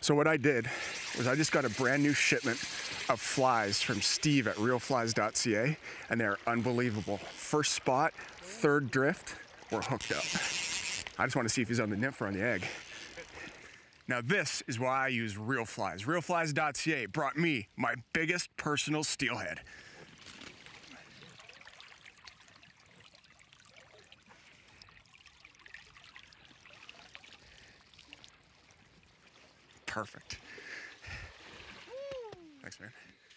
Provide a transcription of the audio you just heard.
So what I did was I just got a brand new shipment of flies from Steve at realflies.ca, and they're unbelievable. First spot, third drift, we're hooked up. I just want to see if he's on the nymph or on the egg. Now this is why I use Real Flies. Realflies.ca brought me my biggest personal steelhead. Perfect. Thanks, man.